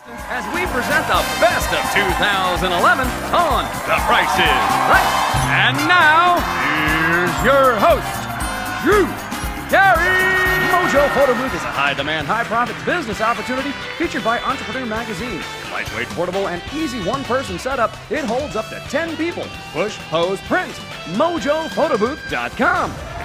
As we present the best of 2011 on The Price is Right. And now, here's your host, Drew Carey. Mojo Photo Booth is a high-demand, high-profit business opportunity featured by Entrepreneur Magazine. Lightweight, portable, and easy one-person setup, it holds up to 10 people. Push, pose, print. MojoPhotobooth.com.